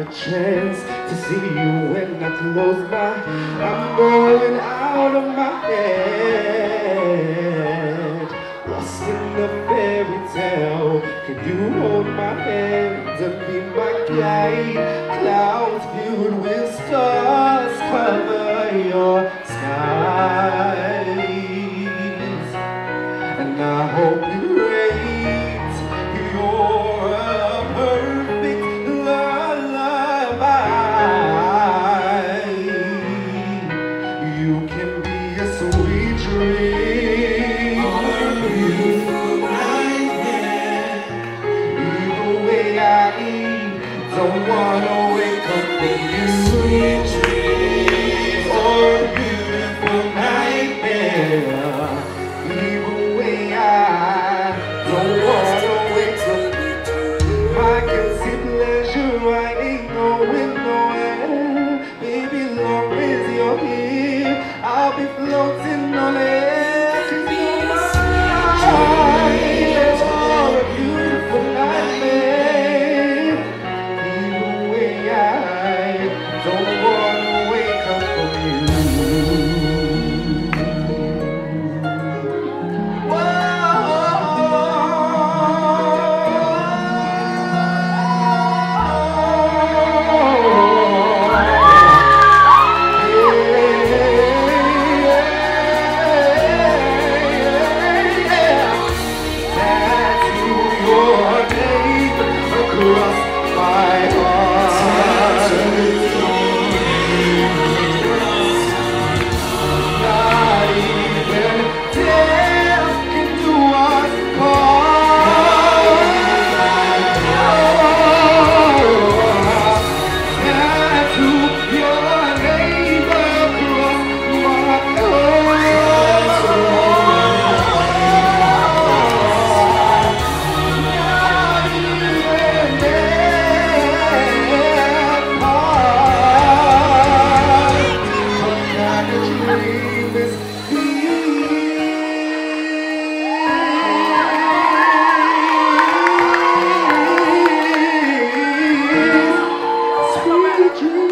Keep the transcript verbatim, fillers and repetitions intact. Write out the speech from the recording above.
chance to see you when I close my eyes. I'm going out of my head, lost in the fairy tale. Can you hold my hand and be my guide? Clouds filled with stars cover your skies, and I hope you rate you're a perfect lullaby. You can be a sweet dream, or a beautiful nightmare. Either way I don't wanna wake up with you. Sweet dream, or a beautiful nightmare. Either way I don't wanna wake up. I can see pleasure, I ain't going nowhere. Baby, long as you're here, I'll be floating on air. 'Cause you're mine, oh, a beautiful nightmare. Either way I don't wanna wake up from you. Sweet dreams.